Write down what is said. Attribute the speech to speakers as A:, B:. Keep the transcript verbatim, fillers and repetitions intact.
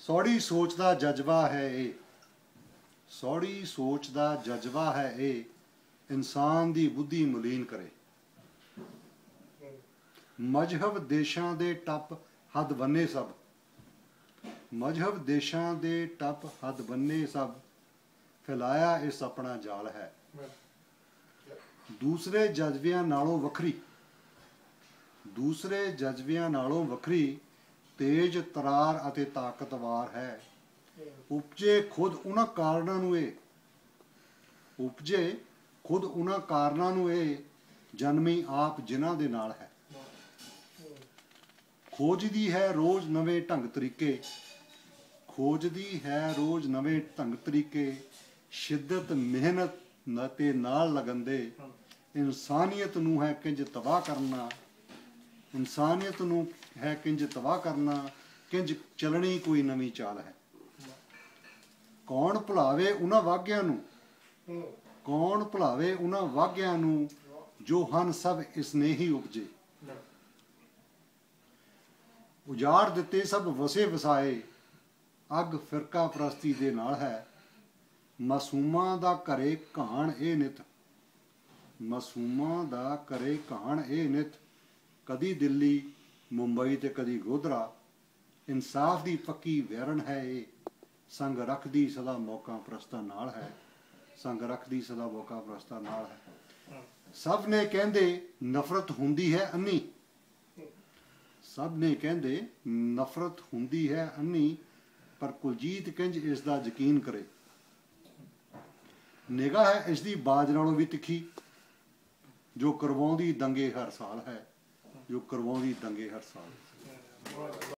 A: ਸੌੜੀ ਸੋਚ ਦਾ ਜਜ਼ਬਾ ਹੈ ਇਹ, ਸੌੜੀ ਸੋਚ ਦਾ ਜਜ਼ਬਾ ਹੈ ਇਹ, ਇਨਸਾਨ ਦੀ ਬੁੱਧੀ ਮਲੀਨ ਕਰੇ। ਮਜ਼ਹਬ ਦੇਸ਼ਾਂ ਦੇ ਟੱਪ ਹੱਦ ਬੰਨੇ ਸਭ, ਮਜ਼ਹਬ ਦੇਸ਼ਾਂ ਦੇ ਟੱਪ ਹੱਦ ਬੰਨੇ ਸਭ, ਫੈਲਾਇਆ ਇਸ ਆਪਣਾ ਜਾਲ ਹੈ। ਦੂਸਰੇ ਜਜ਼ਬਿਆਂ ਨਾਲੋਂ ਵੱਖਰੀ, ਦੂਸਰੇ ਜਜ਼ਬਿਆਂ ਨਾਲੋਂ ਵੱਖਰੀ, ਤੇਜ ਤਰਾਰ ਅਤੇ ਤਾਕਤਵਾਰ ਹੈ। ਉਪਜੇ ਖੁਦ ਉਹਨਾਂ ਕਾਰਨਾਂ ਨੂੰ ਇਹ, ਉਪਜੇ ਖੁਦ ਉਹਨਾਂ ਕਾਰਨਾਂ ਨੂੰ ਇਹ, ਜਨਮੀ ਆਪ ਜਿਨ੍ਹਾਂ ਦੇ ਨਾਲ ਹੈ। ਖੋਜਦੀ ਹੈ ਰੋਜ਼ ਨਵੇਂ ਢੰਗ ਤਰੀਕੇ, ਖੋਜਦੀ ਹੈ ਰੋਜ਼ ਨਵੇਂ ਢੰਗ ਤਰੀਕੇ, ਸ਼ਿੱਦਤ ਮਿਹਨਤ ਤੇ ਨਾਲ ਲਗਨ ਦੇ। ਇਨਸਾਨੀਅਤ ਨੂੰ ਹੈ ਕਿੰਜ ਤਬਾਹ ਕਰਨਾ, ਇਨਸਾਨੀਅਤ ਨੂੰ ਹੈ ਕਿੰਜ ਤਬਾਹ ਕਰਨਾ, ਕਿੰਜ ਚੱਲਣੀ ਕੋਈ ਨਵੀਂ ਚਾਲ ਹੈ। ਕੌਣ ਭੁਲਾਵੇ ਉਹਨਾਂ ਵਾਗਿਆਂ ਨੂੰ, ਕੌਣ ਭੁਲਾਵੇ ਉਹਨਾਂ ਵਾਗਿਆਂ ਨੂੰ, ਜੋ ਹਨ ਸਭ ਇਸ ਨੇ ਹੀ ਉਪਜੇ। ਉਜਾੜ ਦਿੱਤੇ ਸਭ ਵਸੇ ਵਸਾਏ, ਅੱਗ ਫਿਰਕਾ ਪ੍ਰਸਤੀ ਦੇ ਨਾਲ ਹੈ। ਮਾਸੂਮਾਂ ਦਾ ਘਰੇ ਘਾਣ ਇਹ ਨਿਤ, ਮਾਸੂਮਾਂ ਦਾ ਘਰੇ ਘਾਣ ਇਹ ਨਿਤ, ਕਦੀ ਦਿੱਲੀ ਮੁੰਬਈ ਤੇ ਕਦੀ ਗੋਧਰਾ। ਇਨਸਾਫ ਦੀ ਪੱਕੀ ਵੈਰਨ ਹੈ ਇਹ, ਸੰਗ ਰੱਖਦੀ ਸਦਾ ਮੌਕਾ ਪ੍ਰਸਤਾਂ ਨਾਲ ਹੈ, ਸੰਗ ਰੱਖਦੀ ਸਦਾ ਮੌਕਾ ਪ੍ਰਸਤਾਂ ਨਾਲ ਹੈ। ਸਭ ਨੇ ਕਹਿੰਦੇ ਨਫ਼ਰਤ ਹੁੰਦੀ ਹੈ ਅੰਨੀ, ਸਭ ਨੇ ਕਹਿੰਦੇ ਨਫ਼ਰਤ ਹੁੰਦੀ ਹੈ ਅੰਨੀ, ਪਰ ਕੁਲਜੀਤ ਕਿੰਜ ਇਸ ਦਾ ਯਕੀਨ ਕਰੇ। ਨਿਗਾਹ ਹੈ ਇਸ ਦੀ ਬਾਜ ਨਾਲੋਂ ਵੀ ਤਿੱਖੀ, ਜੋ ਕਰਵਾਉਂਦੀ ਦੰਗੇ ਹਰ ਸਾਲ ਹੈ, ਜੋ ਕਰਵਾਉਂਦੀ ਦੰਗੇ ਹਰ ਸਾਲ।